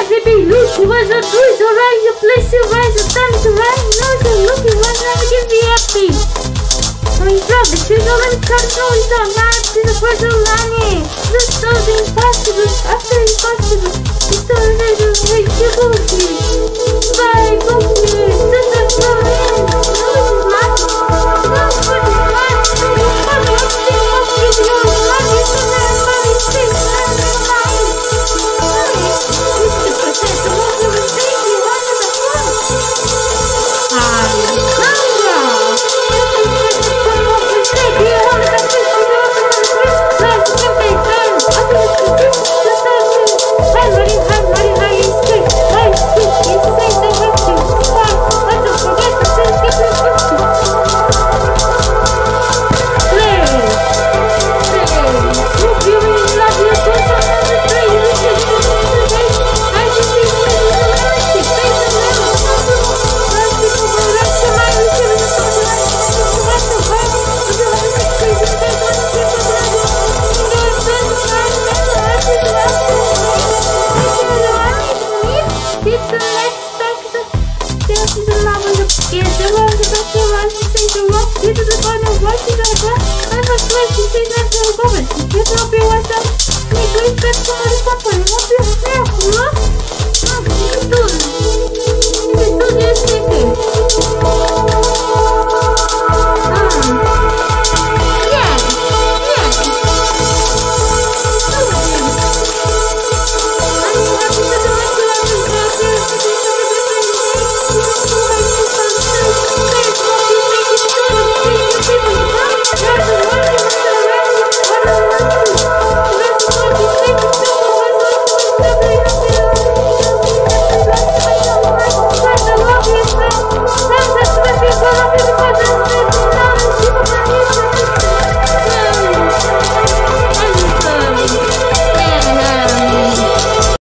baby, look, you was a truth, alright, your place to rise, the time to rise, no, so look, you was never give me happy. So you drop the shoes, all let me try to know it's all night, to the first of line, this is so impossible, after impossible, it's so unreachable, bye, go here, this is so in, no, this is mine, no, for the mine, you're coming up, think of it, you're money, it's a man, money, things, I'm in mine. This is the final voice. I'm a question. This is not being what's up. Make respect for